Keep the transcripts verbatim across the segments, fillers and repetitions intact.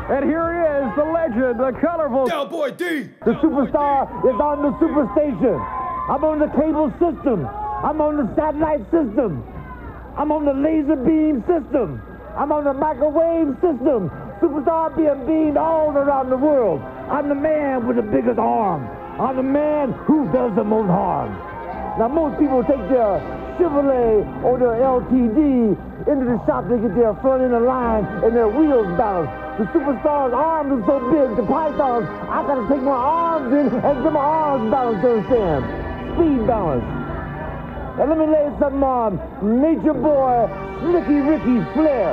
And here he is, the legend, the colorful Diablo D. The superstar is on the superstation. I'm on the cable system. I'm on the satellite system. I'm on the laser beam system. I'm on the microwave system. Superstar being beamed all around the world. I'm the man with the biggest arm. I'm the man who does the most harm. Now most people take their Chevrolet or their L T D into the shop to get their front end of line and their wheels balanced. The superstar's arms are so big, the pythons, I gotta take my arms in and get my arms balanced, understand? Speed balance. And let me lay something on Nature Boy, Slicky Ricky Flair.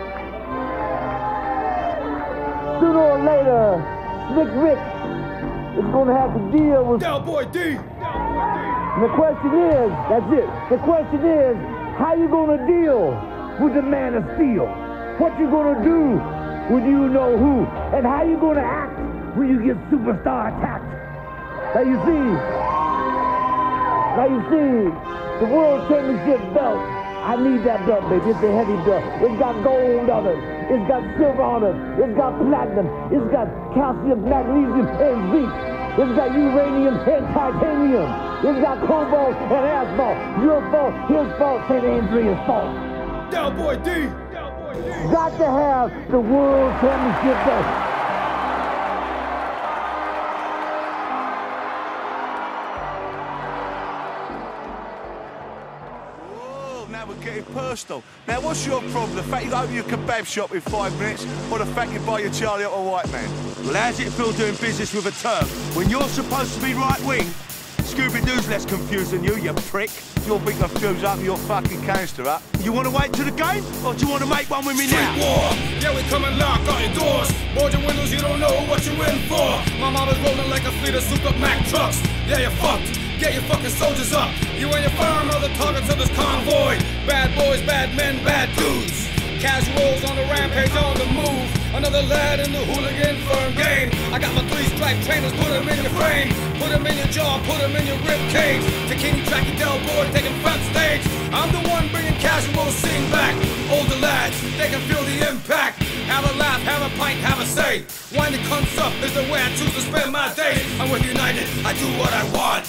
Sooner or later, Slick Rick is gonna have to deal with Diablo D. And the question is, that's it. The question is, how you gonna deal with the Man of Steel? What you gonna do when you know who? And how you gonna act when you get superstar attacked? Now you see, now you see, the World Championship belt, I need that belt, baby. It's a heavy belt. It's got gold on it. It's got silver on it. It's got platinum. It's got calcium, magnesium, and zinc. It's got uranium and titanium. It's got cobalt and asphalt. Your fault, his fault, Saint Andrea's fault. Diablo D. Got to have the World Championship belt. Whoa, now we're getting personal. Now, what's your problem? The fact you open your kebab shop in five minutes, or the fact you buy your Charlie up a white man? Well, how's it feel doing business with a Turk when you're supposed to be right-wing? Scooby-Doo's less confused than you, you prick. You'll be confused up your fucking canister up. You want to wait till the game, or do you want to make one with me Street now? war, yeah, we come and knock on your doors. Board your windows, you don't know what you're in for. My mama's rolling like a fleet of souped-up Mack trucks. Yeah, you're fucked. Get your fucking soldiers up. You and your firm are the targets of this convoy. Bad boys, bad men, bad dudes. Casuals on the rampage, on the move. Another lad in the hooligan firm game. I got my three-stripe trainers, put them in your frame. Put them in your jaw, put them in your rib cage. Takini tracking Del Boy, taking front stage. I'm the one bringing casuals, scene back. Older lads, they can feel the impact. Have a laugh, have a pint, have a say. Wind the cunts up is the way I choose to spend my days. I'm with United, I do what I want.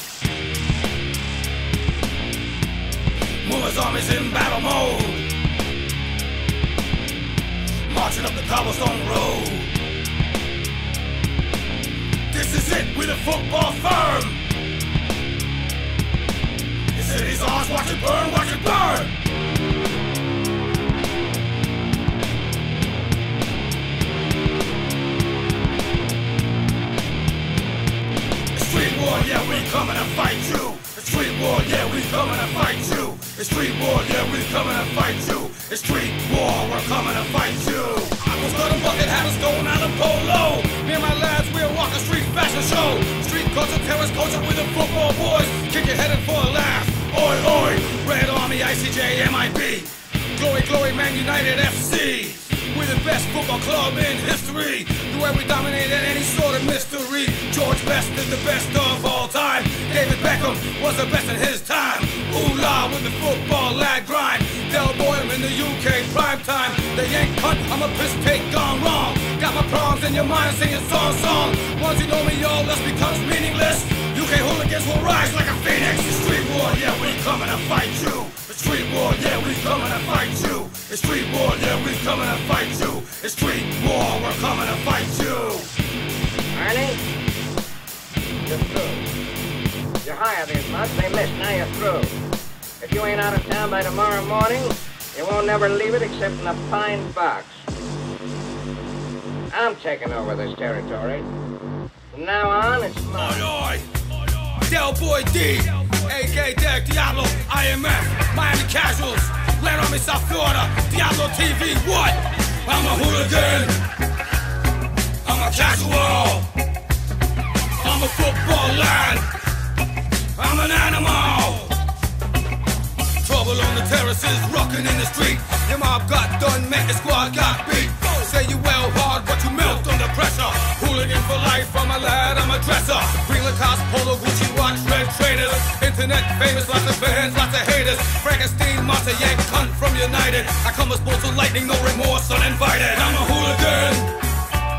Mullah's army's in battle mode. Marching up the cobblestone road. This is it, we're the football firm. The city's ours, watch it burn, watch it burn. The street war, yeah, we coming to fight you. The street war, yeah, we coming to fight you. The street war, yeah, we coming to fight you. The street war, we're coming to fight you. I was gonna bucket hammers going out of polo. Me and my lads, we'll walk a street fashion show. Street culture, terrorist culture with the football boys. Kick your head in for a laugh. Oi, oi, Red Army, I C J, M I B. Glory, glory, Man United F C. We're the best football club in history. The way we dominated any sort of mystery. George Best is the best of all time. David Beckham was the best in his time. U U L A with the football lad grind. Del Boy in the U K prime time. The Yank cunt, I'm a piss-take gone wrong. Got my problems in your mind singing song song. Once you know me, all else becomes meaningless. U K hooligans will rise like a phoenix. The street war, yeah, we coming to fight you. The street war, yeah, we coming to fight you. The street war, yeah, we coming to fight you. The street war, we're coming to fight you. Arnie, you're through. You hired these mugs, they missed, now you're through. If you ain't out of town by tomorrow morning, you won't never leave it except in a pine box. I'm taking over this territory. From now on, it's mine. Oi, oi, Diablo D, A K A Diablo, I M F, Miami Casuals, Land Army, South Florida, Diablo T V, what? I'm a hooligan, I'm a casual, I'm a football lad, I'm an animal. Trouble on the terraces, rocking in the street. Your mob got done, met the squad got beat. Say you well hard, but you melt under pressure. Hooligan for life, I'm a lad, I'm a dresser. Green Lacoste, Polo, Gucci watch, red trainers. Internet famous, lots of fans, lots of haters. Frankenstein, monster, yank, cunt from United. I come as bolts of lightning, no remorse, uninvited. I'm a hooligan,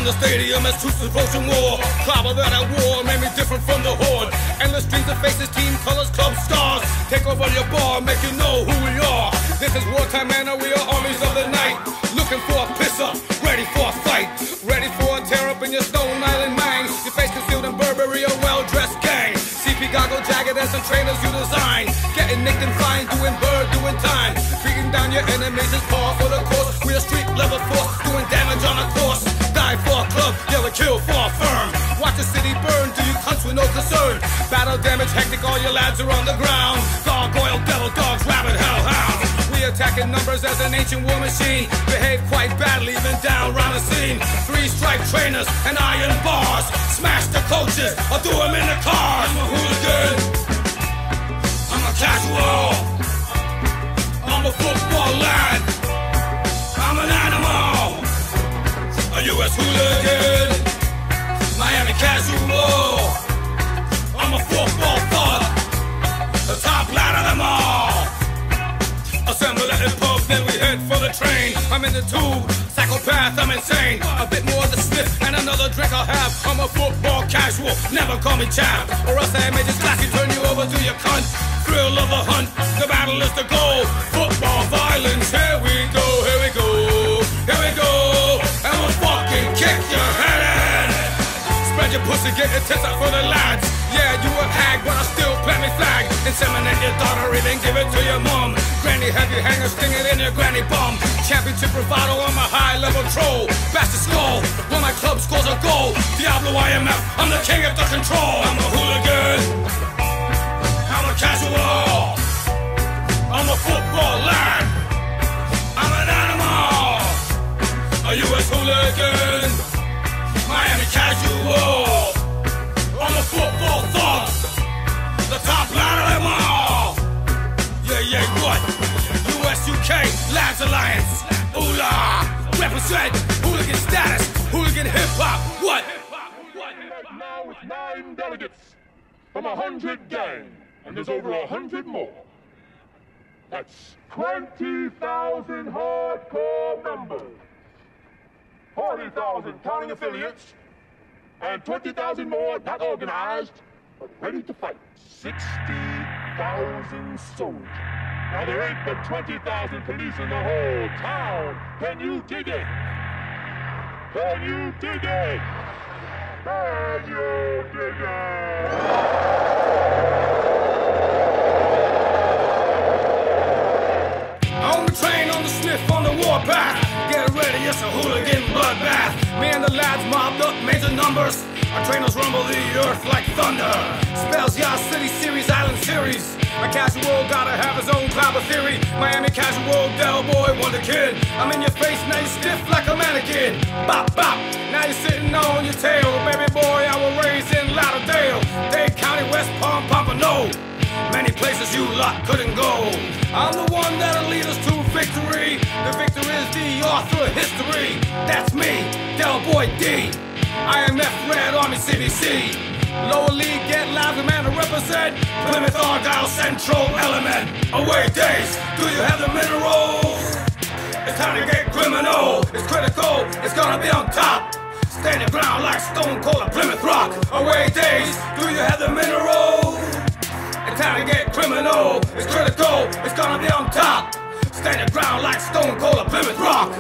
the stadium as troops approaching war. Clobber that I wore made me different from the horde. Endless strings of faces, team colors, club stars. Take over your bar, make you know who we are. This is wartime, man, we are armies of the night. Looking for a piss-up, ready for a fight. Ready for a tear-up in your Stone Island mind. Your face concealed in Burberry, a well-dressed gang. C P goggle jagged as some trainers you design. Getting nicked and fine, doing bird, doing time. Beating down your enemies is par for the course. We a street level force, doing damage on a course. Die for a club, yeah we kill for a firm. Watch the city burn, do you cunts with no concern. Battle damage hectic, all your lads are on the ground. Gargoyle, devil dogs, rabbit hellhounds. We attacking numbers as an ancient war machine. Behave quite badly, even down round the scene. Three strike trainers and iron bars. Smash the coaches or do them in the cars. I'm a hooligan, I'm a casual, I'm a football lad, I'm an animal, a U S hooligan, Miami casual, I'm a football thug, the top lad of them all. Assemble at the pub, then we head for the train. I'm in the tube, psychopath, I'm insane. A bit more of the sniff and another drink I'll have. I'm a football casual, never call me champ. Or else I may just classy turn you over to your cunt. Thrill of the hunt, the battle is the goal. Football violence, here we go, here we go, here we go. And we'll fucking kick your head in. Spread your pussy, get your tits out for the lads. Yeah, you a hag, but I still plant me flag. Inseminate your daughter, even give it to your mom. Granny heavy hanger, sting it in your granny bum. Championship bravado, I'm a high level troll. Bash the skull, when my club scores a goal. Diablo I M F, I'm the king of the control. I'm a hooligan, I'm a casual, I'm a football lad, I'm an animal, a U S hooligan, Miami casual, I'm a football thug, the top lad of them all. Yeah, yeah, what? U S U K, Lads Alliance, U L A, represent, hooligan status, hooligan hip-hop, what? Now with nine delegates from a hundred gang, and there's over a hundred more. That's twenty thousand hardcore members, forty thousand counting affiliates, and twenty thousand more not organized, but ready to fight. sixty thousand soldiers. Now there ain't but twenty thousand police in the whole town. Can you dig it? Can you dig it? Can you dig it? On the train, on the sniff, on the warpath. Get ready, it's a hooligan bloodbath. Me and the lads mobbed up major numbers. Our trainers rumble the earth like thunder. Spells Yah City Series, Island Series. My casual gotta have his own clobber theory. Miami casual, Del Boy, Wonder Kid. I'm in your face, now you stiff like a mannequin. Bop, bop, now you're sitting on your tail. Baby boy, I was raised in Lauderdale. Dade County, West Palm, Pompano. Many places you lot couldn't go. I'm the one that'll lead us to victory. The victor is the author of history. That's me, Del Boy D. I M F Red Army C D C. Lower league, get live, the man to represent. Plymouth Argyle Central Element. Away days, do you have the minerals? It's time to get criminal. It's critical, it's gonna be on top. Stand your ground like Stone Cold or Plymouth Rock. Away days, do you have the minerals? It's time to get criminal. It's critical, it's gonna be on top. Stand your ground like Stone Cold or Plymouth Rock.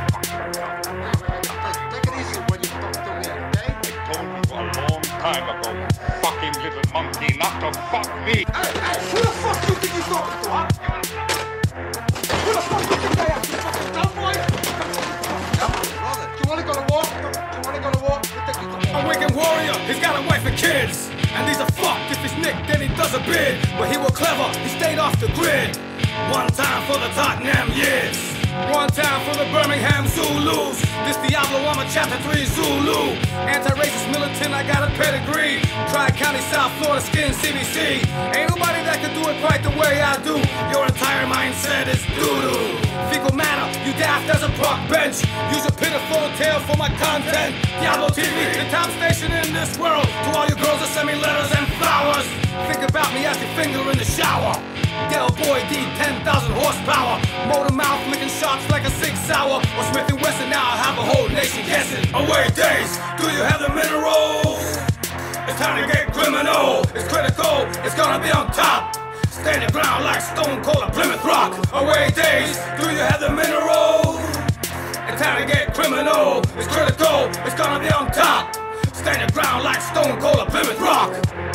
Time ago, fucking little monkey, not to fuck me. Hey, hey, who the fuck you think you're talking to, huh? Who the fuck you think I am? You fucking dumb boy? Brother, do you wanna go to war? Do you wanna go to war? A wicked warrior, he's got a wife and kids. And these are fucked, if he's nicked, then he does a bid. But he was clever, he stayed off the grid. One time for the Tottenham years. One time for the Birmingham Zulus. This Diablo, I'm a chapter three Zulu. Anti-racist militant, I got a pedigree. Tri-County, South Florida, skin C B C. Ain't nobody that can do it quite the way I do. Your entire mindset is doo-doo. Fecal matter, you daft as a park bench. Use a pitiful tale for my content. Diablo T V, the top station in this world. To all you girls that send me letters and flowers. Think about me as your finger in the shower. Diablo Boy D, ten thousand horsepower. Motor mouth, licking shots like a Sig Sauer. Or Smith and Wesson, now I have a whole nation guessing. Away days, do you have the minerals? It's time to get criminal. It's critical, it's gonna be on top. Stand the ground like Stone Cold or Plymouth Rock. Away days, do you have the minerals? It's time to get criminal. It's critical, it's gonna be on top. Stand the ground like Stone Cold or Plymouth Rock.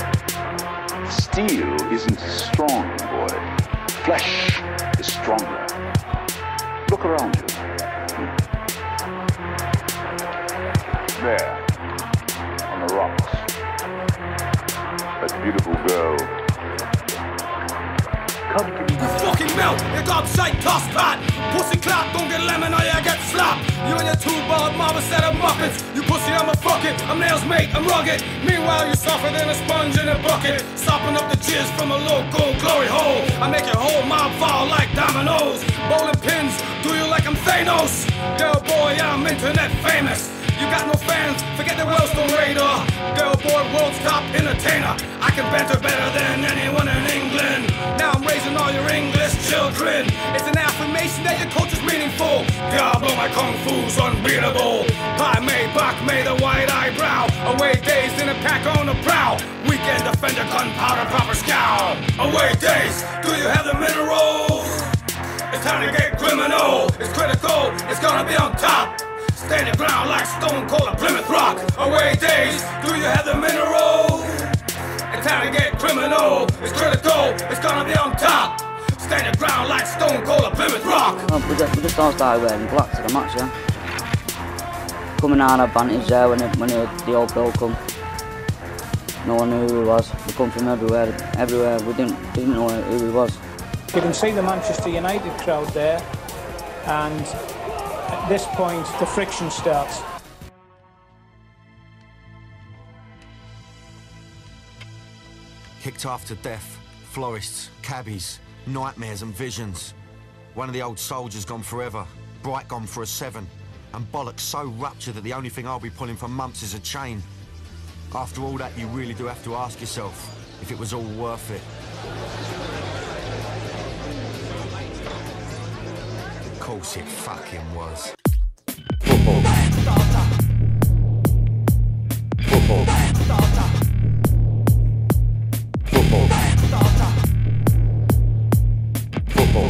Steel isn't strong, boy. Flesh is stronger. Look around you. There, on the rocks. That beautiful girl. Come to me. You fucking melt, you got sight toss pat. Pussy clap, don't get lemon or you get slapped. You and your two-barred mama set of muppets. You pussy, I'm a fuck it. I'm nails mate, I'm rugged. Meanwhile, you're softer than a sponge in a bucket. Sopping up the jizz from a local glory hole. I make your whole mob fall like dominoes. Bowling pins, do you like I'm Thanos? Girl boy, I'm internet famous. You got no fans, forget the Wellstone Raider. Girl boy, world's top entertainer. I can banter better than anyone in England. Now I'm raising all your English children. It's an affirmation that your culture's meaningful. Diablo, my kung fu's unbeatable. Pai Mei, Bak Mei, the white eyebrow. Away days in a pack on the prowl. Weekend defender, gunpowder, proper scowl. Away days, do you have the minerals? It's time to get criminal. It's critical, it's gonna be on top. Stand the ground like Stone Cold or Plymouth Rock. Away days, do you have the minerals? It's time to get criminal. It's critical, it's gonna be on top. Stand the ground like Stone Cold or Plymouth Rock. Oh, we, just, we just all started wearing black to the match, yeah. Coming out advantage there when, it, when it, the old bill come. No one knew who he was. We come from everywhere, everywhere. We didn't, didn't know who he was. You can see the Manchester United crowd there, and at this point, the friction starts. Kicked after death, florists, cabbies, nightmares and visions. One of the old soldiers gone forever, Bright gone for a seven, and bollocks so ruptured that the only thing I'll be pulling for months is a chain. After all that, you really do have to ask yourself if it was all worth it. Of course it fucking was. Football. Football. Football. Football.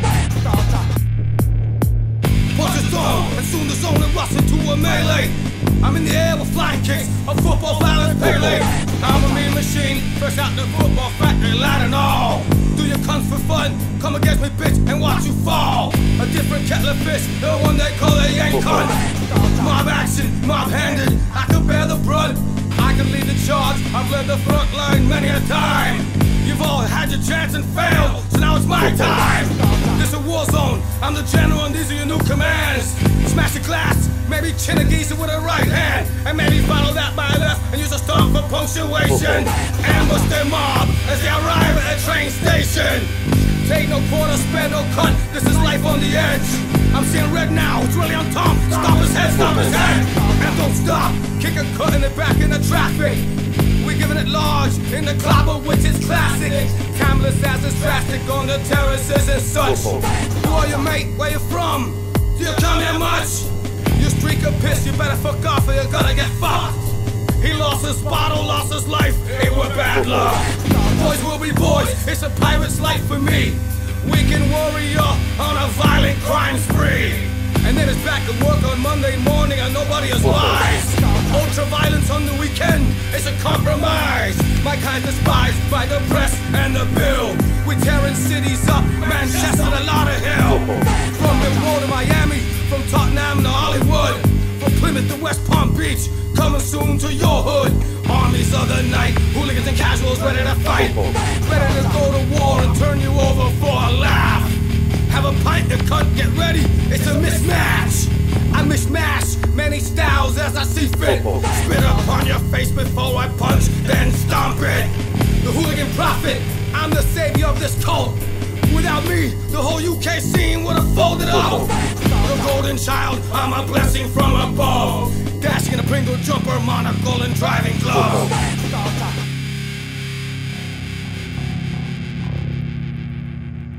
Punch is on, and soon the zone and rush into a melee. I'm in the air with flying kicks, a football violence Pele. I'm a mean machine, fresh out the football factory, light and all. Do your cunts for fun, come against me bitch and watch you fall. A different kettle of fish, the one they call a yank cunt. Mob action, mob handed, I can bear the brunt. I can lead the charge, I've led the front line many a time. You've all had your chance and failed, so now it's my time. This a war zone, I'm the general and these are your new commands. Smash the glass, maybe chin a geezer with a right hand, and maybe follow that by left and use a stomp for punctuation. Ambush their mob as they arrive at a train station. Take no quarter, spare no cut, this is life on the edge. I'm seeing red now, it's really on top. Stop his head, stop his head. And don't stop, kick a cut in the back in the traffic. We're giving it large in the clobber, which is classic. Timeless as it's drastic on the terraces and such. Who are you, mate? Where you from? Do you come here much? You streak of piss, you better fuck off or you're gonna get fucked. He lost his bottle, lost his life, it was bad luck. Boys will be boys, it's a pirate's life for me. Weekend warrior on a violent crime spree. And then it's back to work on Monday morning and nobody is wise. Ultra violence on the weekend, it's a compromise. My kind despised by the press and the bill. We're tearing cities up, Manchester to Lauderhill. From Monroe to Miami, from Tottenham to Hollywood. From Plymouth to West Palm Beach, coming soon to your hood. Armies of the night, hooligans and casuals ready to fight. Ready to go to war and turn you over for a laugh. Have a pint and cunt, get ready, it's a mismatch. I mismatch many styles as I see fit. Spit upon your face before I punch, then stomp it. The hooligan prophet, I'm the savior of this cult. Without me, the whole U K scene would have folded up. The golden child, I'm a blessing from above. Dashing in a Pringle jumper, monocle and driving glove.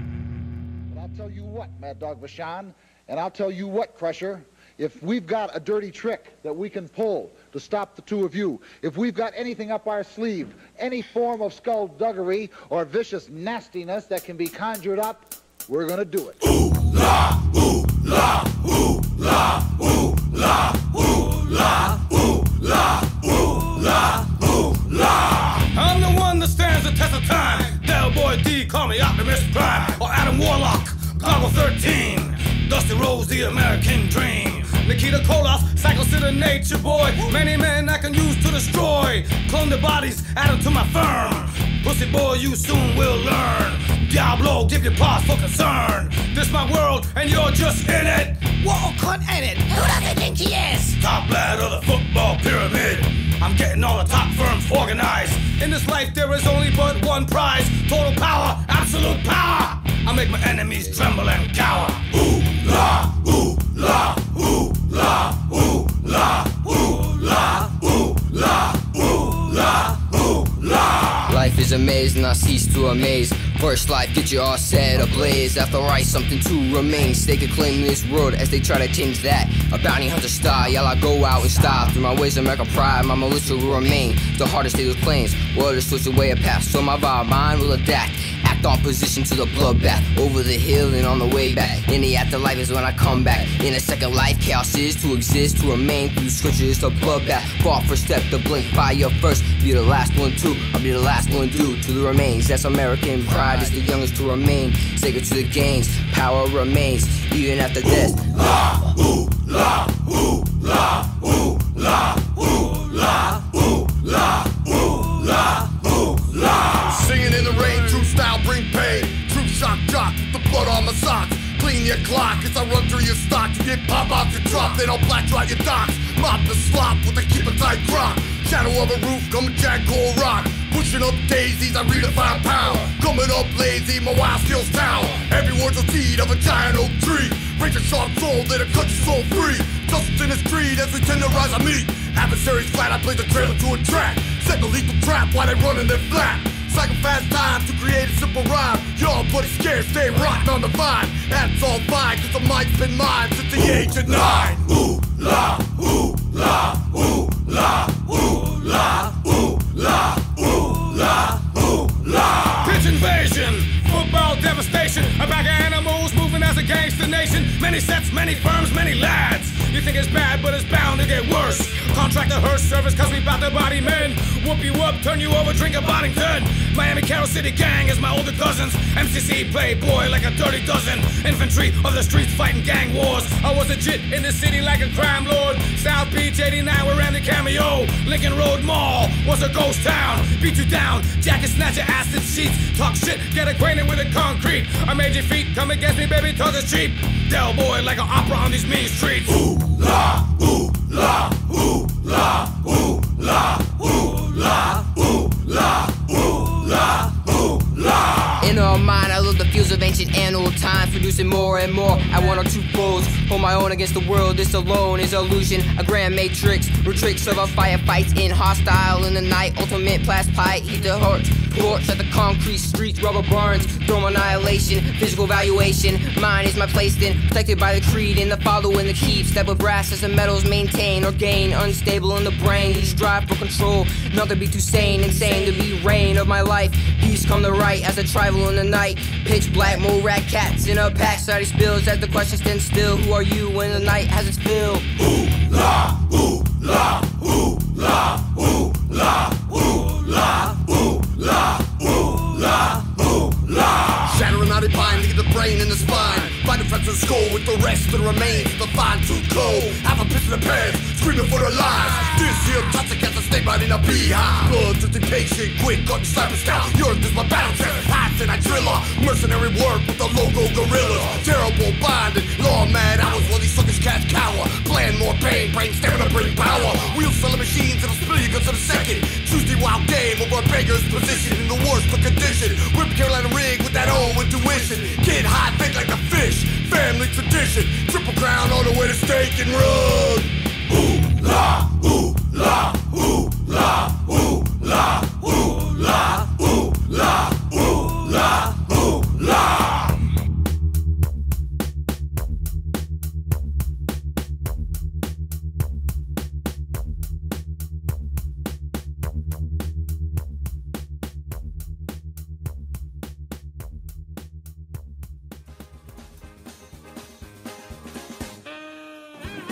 what, Mad Dog Vachon, and I'll tell you what, Crusher, if we've got a dirty trick that we can pull to stop the two of you, if we've got anything up our sleeve, any form of skullduggery or vicious nastiness that can be conjured up, we're gonna do it. Ooh la, ooh la, ooh la, ooh la, ooh la, ooh la, ooh la, ooh la. I'm the one that stands the test of time. Diablo Boy D, call me Optimus Prime, or Adam Warlock, Goggle thirteen. Dusty Rose, the American dream. Nikita Koloff, Psycho City Nature Boy. Many men I can use to destroy. Clone the bodies, add them to my firm. Pussy boy, you soon will learn. Diablo, give your pause for concern. This my world, and you're just in it. Whoa, cut in it. Who does he think he is? Top lad of the football pyramid. I'm getting all the top firms organized. In this life, there is only but one prize. Total power, absolute power. I make my enemies tremble and cower. Ooh la, ooh la, ooh la, ooh la, ooh la, ooh la, ooh la, ooh la. Life is a maze and I cease to amaze. First life, get you all set ablaze. After I something to remain. Stake a claim in this world as they try to change that. A bounty hunter style, y'all I go out in style. Through my ways America pride, my militia will remain. The hardest state of claims, well to switch away a path. So my vibe, mine will adapt. Act on position to the bloodbath. Over the hill and on the way back. In the afterlife is when I come back. In a second life, chaos is to exist, to remain. Through scripture is a bloodbath. Fall first step to blink, fire first. Be the last one too, I'll be the last one due to the remains. That's American pride, it's the youngest to remain. Sacred to the gains, power remains, even after death. La, ooh, la, ooh, la, ooh, la, ooh, la, ooh, la, ooh, la, ooh, la. Singing in the rain, true style bring pain. True shock jock, the blood on my socks. Clean your clock as I run through your stock. You get pop out your drop, then I'll black dry your docks. Mop the slop with a keep a tight crop. Shadow of a roof, come jack cold rock. Pushing up daisies, I redefine pound. Coming up lazy, my wild skills town. Every word's a seed of a giant oak tree. Raise a sharp soul, let it cut your soul free. Justice in the street as we tenderize our meat. Adversaries flat, I play the trailer to a track. Set the lethal trap while they running their flat. Cycle fast time to create a simple rhyme. Y'all bloody scared, stay rocked on the vine. That's all fine, cause the mic's been mine since the age of nine. Ooh la, ooh la, ooh la, ooh la, ooh la, ooh la, ooh la. Pitch invasion, football devastation. A pack of animals moving as a gangster nation. Many sets, many firms, many lads. You think it's bad, but it's bound to get worse. Contractor hearse service, cause we bout to body men. Whoop you up, turn you over, drink a Boddington. Miami Carroll City gang is my older cousins. M C C playboy like a dirty dozen. Infantry of the streets fighting gang wars. I was a jit in the city like a crime lord. South Beach eighty-nine, we ran the cameo. Lincoln Road Mall was a ghost town. Beat you down, jacket snatcher, acid sheets. Talk shit, get acquainted with the concrete. I made your feet, come against me, baby, talk is cheap. Del boy like an opera on these mean streets. Ooh la, ooh la, ooh la, ooh la, ooh la, ooh la, ooh la, ooh la. In our mind, I love the fields of ancient annual times, producing more and more at one or two folds. Hold my own against the world, this alone is illusion. A grand matrix, where tricks of a firefights in hostile in the night. Ultimate blast pipe, heat the heart. Torch at the concrete streets, rubber burns, thermal annihilation, physical valuation. Mine is my place then, protected by the creed and the following the keep. Step with brass as the metals maintain or gain, unstable in the brain. You strive for control, not to be too sane, insane to be reign of my life. Peace come to right as I travel in the night. Pitch black, mole rat cats in a pack, side spills as the question stands still. Who are you when the night has its fill? Ooh la, ooh la, ooh la, ooh la, ooh la, ooh la, ooh la, ooh la. Shattering out a pine to get the brain in the spine. Find the frets of the skull with the rest of the remains of the fine-tooth comb. Have a piss in the pants, screaming for their lives. This here toxic as a snake right in a beehive. Blood to patient, quick, got the sniper style. Yours is my battle test, hats and I driller. Mercenary work with the logo gorillas. Terrible bonded, law mad hours while these suckers catch cower. Plan more pain, brain stamina, bring power. Wheel selling machines, it'll spill you guns in a second. Tuesday wild game over a beggar's position in the worst of condition. Whip Carolina rig with that old intuition. Get high, think like a fish. Family tradition. Triple crown on the way to steak and rub. Ooh la, ooh la, ooh la, ooh la, ooh la, ooh la, ooh la, ooh la.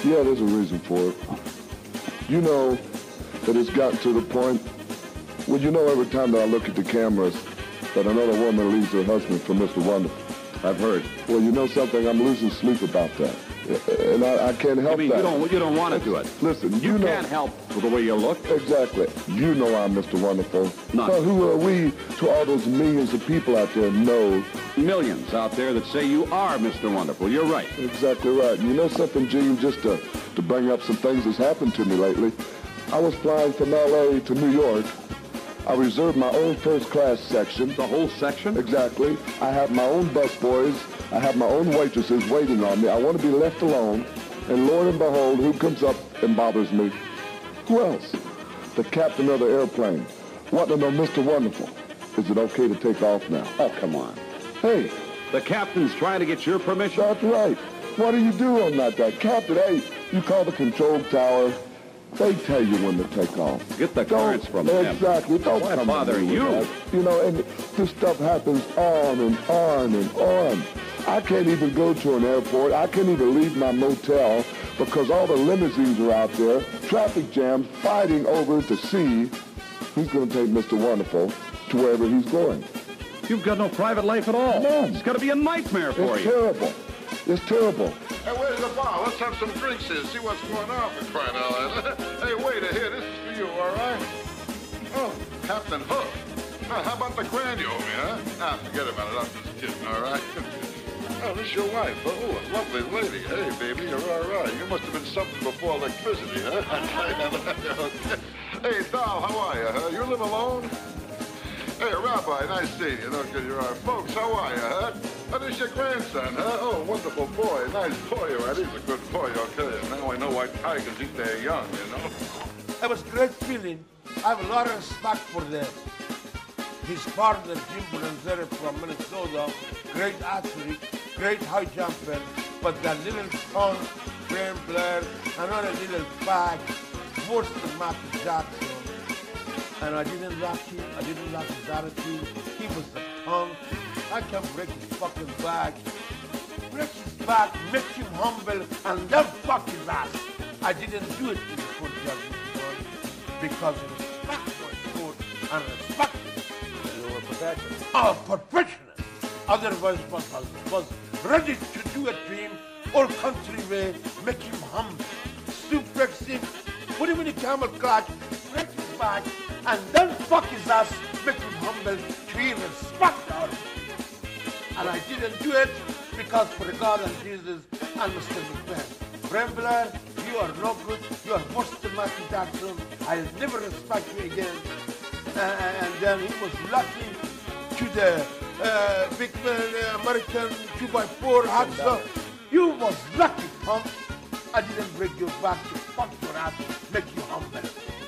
Yeah, there's a reason for it. You know that it's gotten to the point, well, you know every time that I look at the cameras that another woman leaves her husband for Mister Wonderful. I've heard. Well, you know something? I'm losing sleep about that. And I, I can't help you mean that. You don't, you don't want to do it? Listen, you, you know, can't help with the way you look. Exactly. You know I'm Mister Wonderful. None. So who are we to all those millions of people out there know? Millions out there that say you are Mister Wonderful. You're right. Exactly right. And you know something, Gene, just to, to bring up some things that's happened to me lately. I was flying from L A to New York. I reserved my own first-class section. The whole section? Exactly. I have my own busboys. I have my own waitresses waiting on me. I want to be left alone. And Lord and behold, who comes up and bothers me? Who else? The captain of the airplane. Want to know, Mister Wonderful, is it okay to take off now? Oh, come on. Hey. The captain's trying to get your permission? That's right. What do you do on that day? Captain, hey, you call the control tower. They tell you when to take off. Get the cards from them. Exactly. Don't Why come bother you? That. You know, and this stuff happens on and on and on. I can't even go to an airport. I can't even leave my motel because all the limousines are out there, traffic jams, fighting over to see who's going to take Mister Wonderful to wherever he's going. You've got no private life at all. None. It's got to be a nightmare for it's you. It's terrible. It's terrible. Hey, where's the bar? Let's have some drinks here, see what's going on for crying out loud. Hey, waiter, here, this is for you, all right? Oh, Captain Hook. Now, how about the grand you owe me, huh? Ah, forget about it. I'm just kidding, all right? Oh, this is your wife. Oh, a lovely lady. Hey, baby, you're all right. You must have been something before electricity, huh? Hey, doll, how are you, huh? You live alone? Hey, Rabbi, nice seeing you. Look at your eye. Folks, how are you, huh? Oh, this is your grandson, huh? Oh, wonderful boy. Nice boy, all right? He's a good boy, I'll tell you. Now I know why tigers eat their young, you know? It was a great feeling. I have a lot of respect for them. His partner, Jim Bronzere from Minnesota, great athlete, great high jumper, but that little punk, Graham Blair, another little fag, worse than Michael Jackson. And I didn't like him, I didn't like his attitude. He was a punk. I can break his fucking back. Break his back, make him humble, and then fuck his ass. I didn't do it to the court judgment because of respect for the court and respect for your profession. Oh, professional. Otherwise, was, was ready to do it to him all country way, make him humble. Suplex him, put him in the camel clutch, break his back, and then fuck his ass, make him humble, clean and respect out of him. And I didn't do it because for God and Jesus and Mister McMahon. Brembler, you are no good, you are worse than Michael Jackson, I'll never respect you again. Uh, and then he was lucky to the uh, big man, uh, American two by four Hudson. You was lucky, punk. I didn't break your back to fuck your ass, make you humble.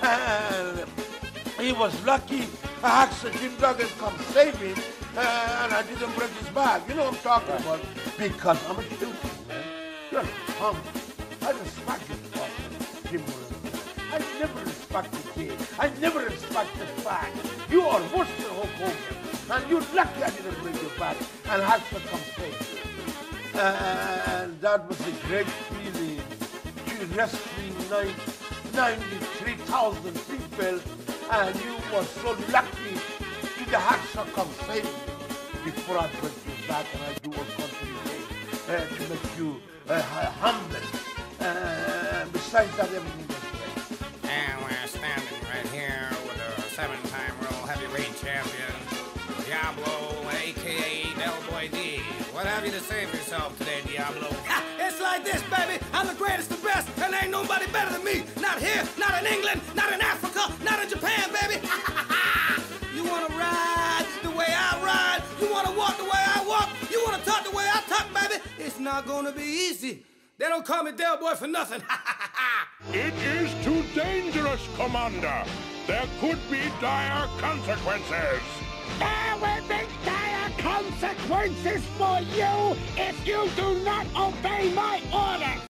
And he was lucky Haxa Jim Duggan come save him, uh, and I didn't break his back. You know what I'm talking right. about? Because I'm a shooter, man. You're a punk. I respect you, fucking Jim Duggan. I never respected you. I never respected back. You are worse than Hulk Hogan. And you're lucky I didn't break your back. And Haxa come save you. Uh, and that was a great feeling. You wrestling ninety-three thousand people, and you were so lucky to the Haxa come save you before I break you back and I do all country uh, to make you uh, humble. Uh, besides that, everything was great. And we're standing right here with a seven-time world heavyweight champion, Diablo, a k a. Del Boy D. What have you to say for yourself today, Diablo? Ha! It's like this, baby. I'm the greatest, the best, and ain't nobody better than me. Not here, not in England, not in Africa, not in Japan, baby. You want to ride the way I ride? You want to walk the way I walk? You want to talk the way I talk, baby? It's not going to be easy. They don't call me Del Boy for nothing. It is too dangerous, Commander. There could be dire consequences. There will be dire consequences for you if you do not